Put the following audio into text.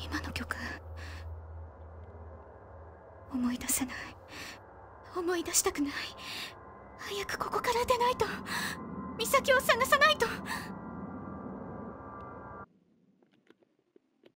今の曲思い出せない。思い出したくない。早くここから出ないと。美咲を探さないと。